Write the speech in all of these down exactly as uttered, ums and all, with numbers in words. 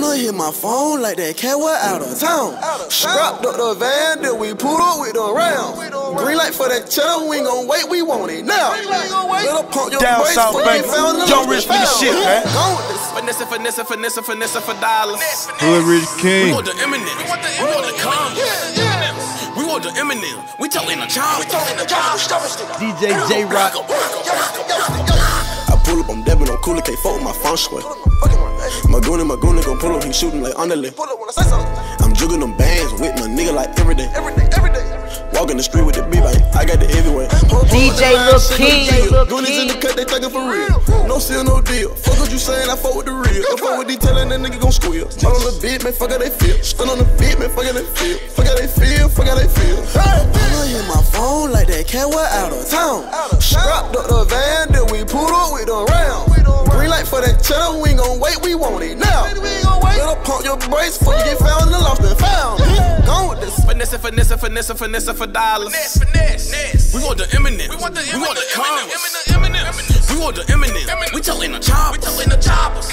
partner hit my phone like that cat was out of town. Strapped up the van, then we pulled up with the round. Green light for that cheddar, we ain't gon' wait, we want it now. Little pump your Down brakes south, for baby. you found the Young lost Rich for the and shit, man. found. Finesse, finesse, finesse, finesse for dollars. Hood Rich King. We want the Eminem. We want the Common. We want the Eminem. We talking the child. D J J Rock. I pull up, I'm dabbing, I'm cool, can't fuck with my phone sweat. My goonie, my goonie gon' pull up, he shooting like underlay. I'm jugging them bands with my nigga like every day. Walking the street with the beat like I got the everywhere. D J Lil King. Goonies in the cut, they thuggin' for real. No seal, no deal. Fuck what you saying, I fuck with the real. I fuck with these tellin', that nigga gon' squeal. All on the beat, man, fuck how they feel. Stand on the beat, man, fuck how they feel. Fuck how they feel, fuck how they feel. I hit my phone like that cat was out of town. Strapped up the van, then we pulled up with the round. Green light for that cheddar, we ain't gon' wait, we want it now. Little pump your brakes before you get found and lost and found. Gone with this. Finesse, finesse, finesse, finesse for dollars. We want the Eminem. We want the Common. We want the Eminem. We telling the choppers. We telling the choppers.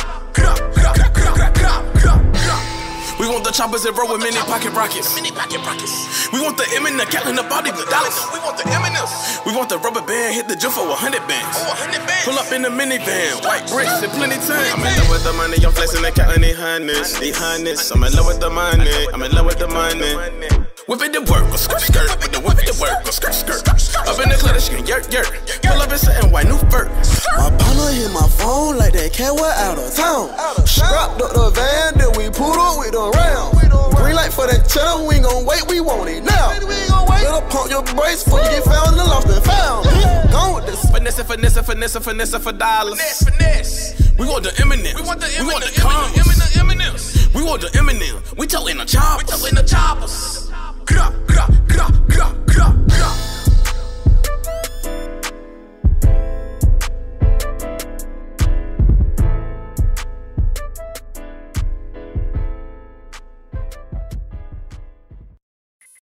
We want the choppers that roll with mini pocket rockets. Mini pocket rockets. We want the Eminem, cat in the body with dollars. We want the Eminem. We want the rubber band, hit the jump for a hundred bands. Pull up in the minivan, white bricks and plenty time. I'm in love with the money, I'm flexing and counting the hundreds, the hundreds. I'm in love with the money, I'm in love with the money. Whip it to work, or skirt, skirt. With the whip it to work, or skirt, skirt. Up in the club, skin, yurt, yurt. Pull up in something white, new fur. My partner hit my phone like that cat was out of town. Strapped up the van, then we pulled up with the round. Green light for that cheddar, we ain't gon' wait, we want it now. Little pump your brakes before you get found and lost and found. Gone with this. Finesse, finesse, finesse, finesse for dollars. We want the Eminem. We want the Common. We want the Eminem. We telling the choppers. We telling the choppers.